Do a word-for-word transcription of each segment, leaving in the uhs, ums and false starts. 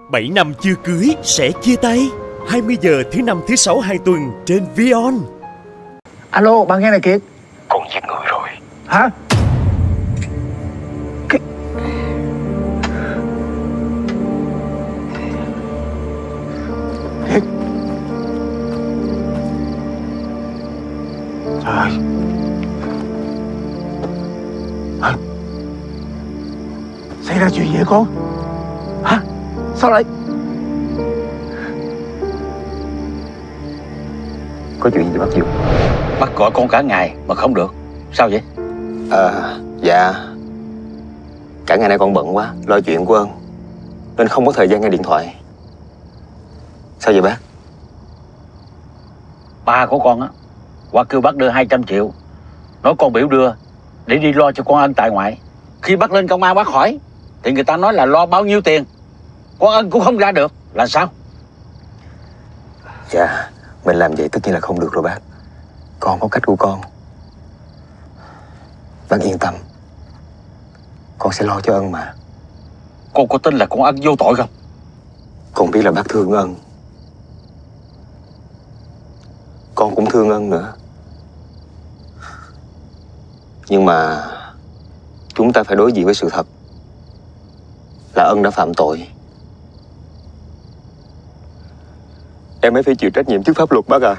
bảy năm chưa cưới sẽ chia tay. hai mươi giờ thứ năm thứ sáu hàng tuần trên Vion. Alo, bạn nghe này Kiệt. Con giết người rồi. Hả? Cái... Kiệt. Trời ơi. Hả? Xảy ra chuyện gì vậy con? Hả? Sao lại... Có chuyện gì bắt Dũng? Bắt gọi con cả ngày mà không được. Sao vậy? À, dạ cả ngày nay con bận quá, lo chuyện của Ân nên không có thời gian nghe điện thoại. Sao vậy bác? Ba của con á qua kêu bác đưa hai trăm triệu, nói con biểu đưa để đi lo cho con Ân tại ngoại. Khi bác lên công an bác hỏi thì người ta nói là lo bao nhiêu tiền, con Ân cũng không ra được, là sao? Dạ, mình làm vậy tất nhiên là không được rồi bác. Con có cách của con. Bác yên tâm, con sẽ lo cho Ân mà. Con có tin là con Ân vô tội không? Con biết là bác thương Ân, con cũng thương Ân nữa. Nhưng mà chúng ta phải đối diện với sự thật là Ân đã phạm tội. Em mới phải chịu trách nhiệm trước pháp luật bác à.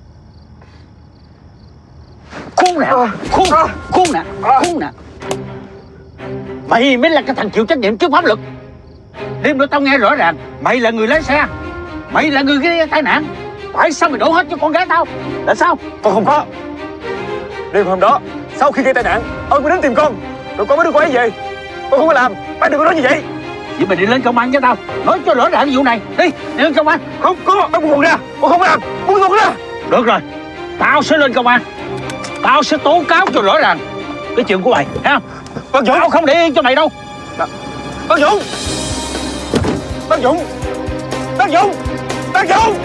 Khốn nạn, khốn, khốn nạn, khốn nạn. Mày mới là cái thằng chịu trách nhiệm trước pháp luật. Đêm nữa tao nghe rõ ràng mày là người lái xe, mày là người gây tai nạn. Tại sao mày đổ hết cho con gái tao? Là sao? Con không có. Đêm hôm đó sau khi gây tai nạn, Ân mới đến tìm con, rồi con mới đưa cô ấy về. Con không có làm. Bác đừng có nói như vậy. Vậy mày đi lên công an cho tao, nói cho rõ ràng vụ này. Đi, đi lên công an. Không có, bác buông con ra. Con không có làm, buông con ra. Được rồi, tao sẽ lên công an. Tao sẽ tố cáo cho rõ ràng cái chuyện của mày, thấy không? Bác Dũng, tao không để yên cho mày đâu. Bác Dũng, bác Dũng, bác Dũng, bác Dũng.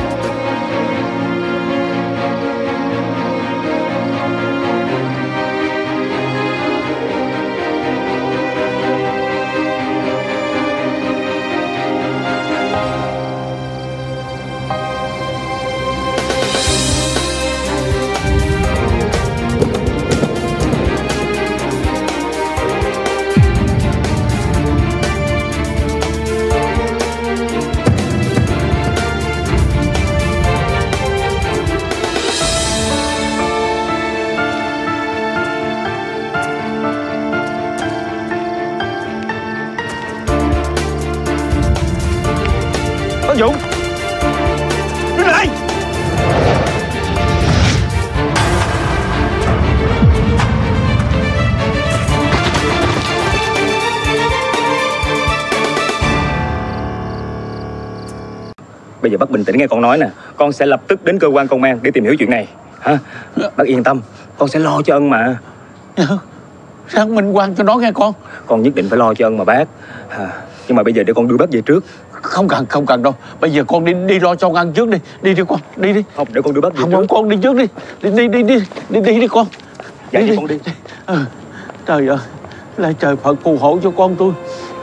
Bác Dũng, đứng lại. Bây giờ bác bình tĩnh nghe con nói nè. Con sẽ lập tức đến cơ quan công an để tìm hiểu chuyện này. Hả? Bác yên tâm, con sẽ lo cho Ân mà. Xác minh quan cho nó nghe con. Con nhất định phải lo cho Ân mà bác. À, nhưng mà bây giờ để con đưa bác về trước. Không cần, không cần đâu. Bây giờ con đi đi lo cho con ăn trước đi. Đi đi con, đi đi. Không, để con đưa bác về không, trước. Không, con đi trước đi. Đi đi đi đi đi đi, đi con. Dạ, đi, đi, đi. con đi. Ừ. Trời ơi, lại trời Phật phù hộ cho con tôi.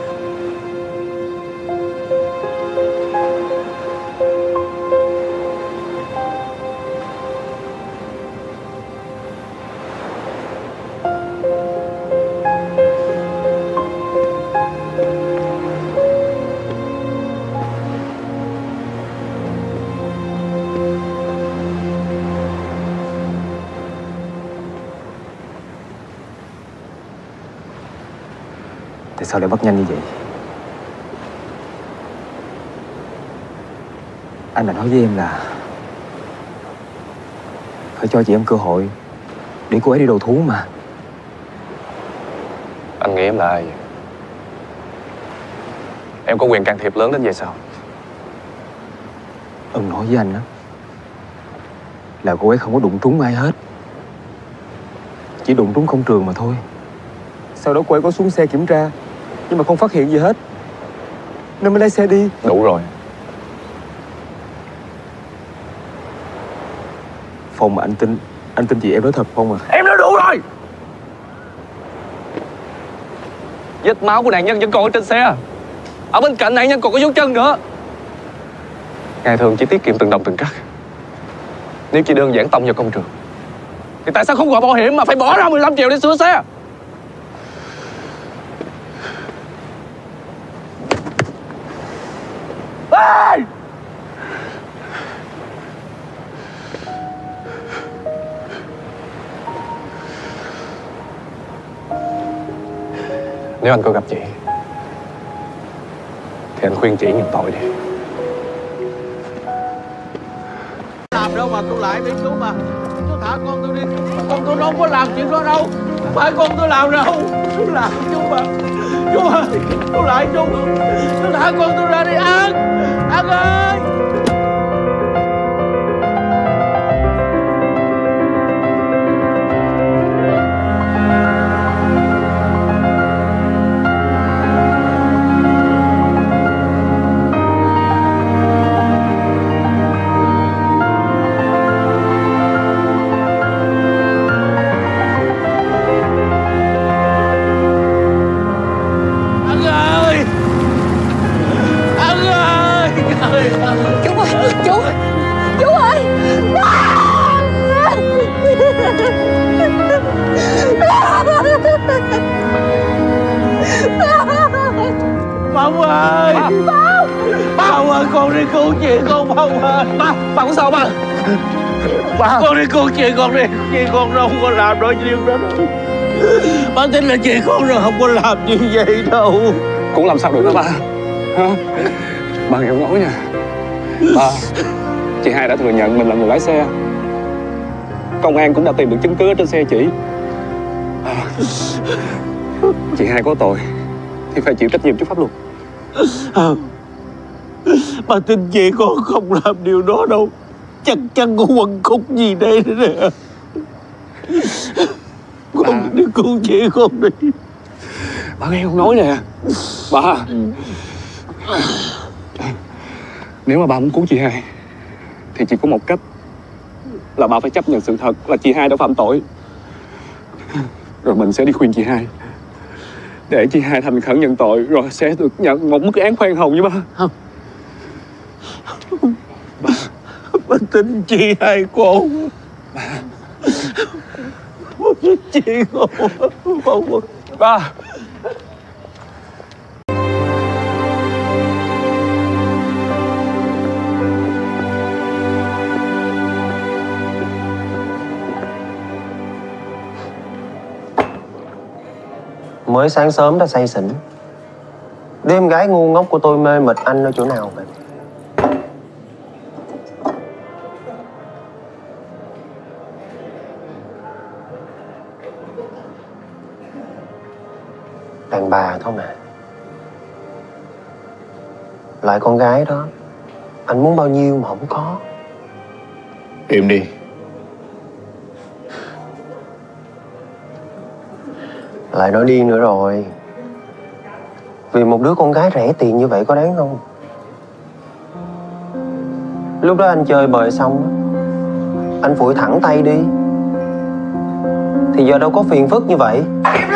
Tại sao lại bắt nhanh như vậy? Anh đã nói với em là phải cho chị em cơ hội để cô ấy đi đầu thú mà. Anh nghĩ em là ai vậy? Em có quyền can thiệp lớn đến vậy sao? Ân nói với anh đó là cô ấy không có đụng trúng ai hết, chỉ đụng trúng công trường mà thôi. Sau đó cô ấy có xuống xe kiểm tra nhưng mà không phát hiện gì hết nên mới lái xe đi. Đủ rồi. Phong mà anh tin, anh tin chị em nói thật Phong à? Em nói đủ rồi. Vết máu của nạn nhân vẫn còn ở trên xe. Ở bên cạnh nạn nhân còn có dấu chân nữa. Ngài thường chỉ tiết kiệm từng đồng từng cắc. Nếu chỉ đơn giản tông vào công trường thì tại sao không gọi bảo hiểm mà phải bỏ ra mười lăm triệu để sửa xe? Ê! Nếu anh có gặp chị thì anh khuyên chị nhận tội đi. Làm đâu mà tôi lại đi chú mà. Chú thả con tôi đi. Con tôi đâu có làm chuyện đó đâu. Phải con tôi làm đâu. Chú làm chú mà. Chú ơi, chú lại chú. Chú thả con tôi ra đi An. An ơi. Phong ơi! Phong! Phong ơi, con đi cứu chị con Phong ơi! Ba, ba có sao ba? Ba! Con đi cứu chị con đi! Chị con đâu có làm đôi chuyện đó đâu. Ba tin là chị con rồi không có làm như vậy đâu. Cũng làm sao được đó ba? Hả? Ba nghe ông nói nha. Ba, chị hai đã thừa nhận mình là người lái xe. Công an cũng đã tìm được chứng cứ ở trên xe chị. À, chị hai có tội thì phải chịu trách nhiệm trước pháp luật. À, bà tin chị con không làm điều đó đâu. Chắc chắn có quần khúc gì đây nữa nè. Con à, đi cứu chị con đi. Bà nghe ông nói nè. Bà, nếu mà bà muốn cứu chị hai thì chỉ có một cách là bà phải chấp nhận sự thật là chị hai đã phạm tội. Rồi mình sẽ đi khuyên chị hai để chị hai thành khẩn nhận tội, rồi sẽ được nhận một mức án khoan hồng như ba. Không. Bà, bà tin chị hai con. Bà, bà tin chị con. Ba. Mới sáng sớm đã say xỉn. Đêm gái ngu ngốc của tôi mê mệt anh ở chỗ nào vậy? Đàn bà thôi mà. Loại con gái đó anh muốn bao nhiêu mà không có. Im đi. Lại nói điên nữa rồi. Vì một đứa con gái rẻ tiền như vậy có đáng không? Lúc đó anh chơi bời xong, anh phủi thẳng tay đi, thì giờ đâu có phiền phức như vậy.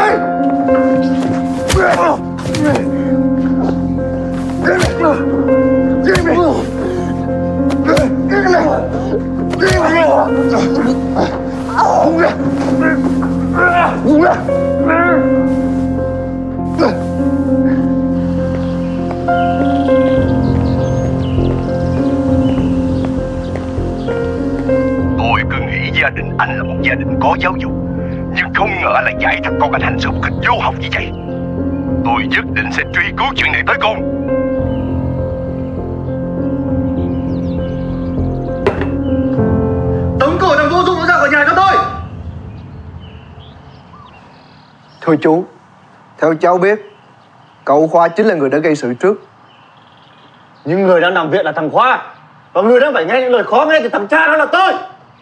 Tôi cứ nghĩ gia đình anh là một gia đình có giáo dục, nhưng không ngờ lại dạy thằng con anh hành xử một cách vô học như vậy. Tôi nhất định sẽ truy cứu chuyện này tới cùng. Tống cổ thằng vô dụng nó ra khỏi nhà cho tôi. Thưa chú, theo cháu biết, cậu Khoa chính là người đã gây sự trước. Nhưng người đang nằm viện là thằng Khoa, và người đang phải nghe những lời khó nghe từ thằng cha đó là tôi.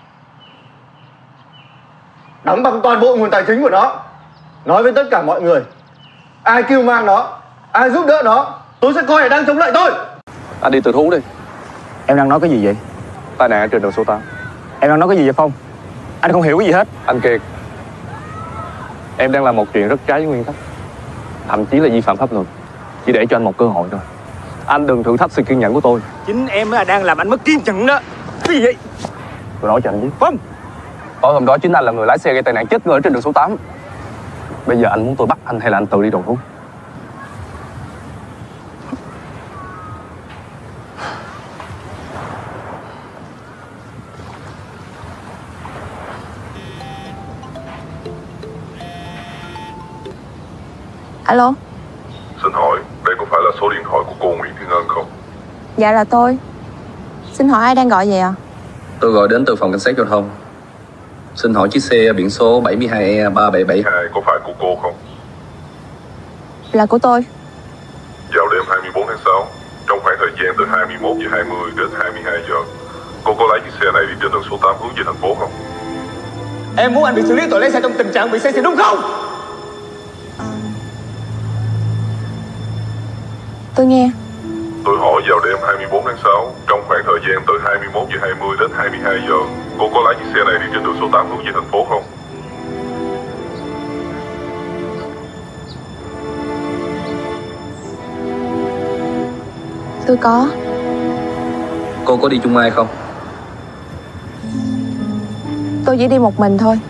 Đóng bằng toàn bộ nguồn tài chính của nó, nói với tất cả mọi người, ai kêu mang nó, ai giúp đỡ nó, tôi sẽ coi là đang chống lại tôi. Anh đi tự thú đi. Em đang nói cái gì vậy? Tai nạn trên đường số tám. Em đang nói cái gì vậy Phong? Anh không hiểu cái gì hết. Anh Kiệt, em đang làm một chuyện rất trái với nguyên tắc, thậm chí là vi phạm pháp luật, chỉ để cho anh một cơ hội thôi. Anh đừng thử thách sự kiên nhẫn của tôi. Chính em là đang làm anh mất kiên nhẫn đó. Cái gì vậy? Tôi nói cho anh biết. Vâng. Tối hôm đó chính anh là người lái xe gây tai nạn chết người ở trên đường số tám. Bây giờ anh muốn tôi bắt anh hay là anh tự đi đầu thú? Alo. Xin hỏi, đây có phải là số điện thoại của cô Nguyễn Thiên Ân không? Dạ là tôi. Xin hỏi ai đang gọi vậy ạ? Tôi gọi đến từ phòng cảnh sát giao thông. Xin hỏi chiếc xe biển số bảy hai E ba bảy bảy hai có phải của cô không? Là của tôi. Vào đêm hai mươi bốn tháng sáu, trong khoảng thời gian từ hai mươi mốt giờ hai mươi đến hai mươi hai giờ, cô có lái chiếc xe này đi trên đường số tám hướng về thành phố không? Em muốn anh bị xử lý tội lái xe trong tình trạng bị say xỉn đúng không? Tôi nghe. Tôi hỏi vào đêm hai mươi bốn tháng sáu, trong khoảng thời gian từ hai mươi mốt giờ hai mươi đến hai mươi hai giờ, cô có lái chiếc xe này đi trên đường số tám hướng về thành phố không? Tôi có. Cô có đi chung ai không? Tôi chỉ đi một mình thôi.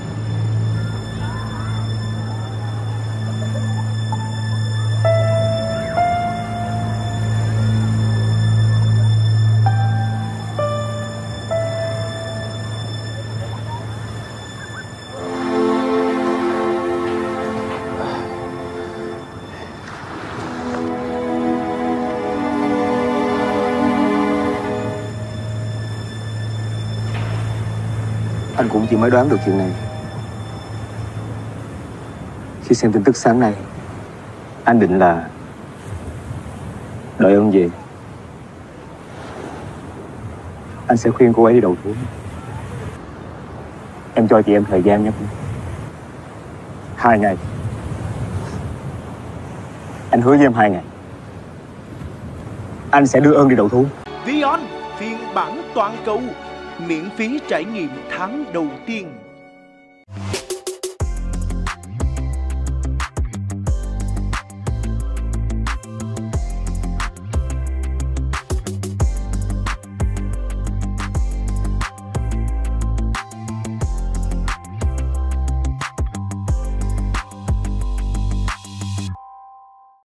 Anh cũng chỉ mới đoán được chuyện này. Khi xem tin tức sáng nay, anh định là đợi Ân về, anh sẽ khuyên cô ấy đi đầu thú. Em cho chị em thời gian nhé. Hai ngày. Anh hứa với em hai ngày, anh sẽ đưa Ân đi đầu thú. Vion phiên bản toàn cầu, miễn phí trải nghiệm tháng đầu tiên.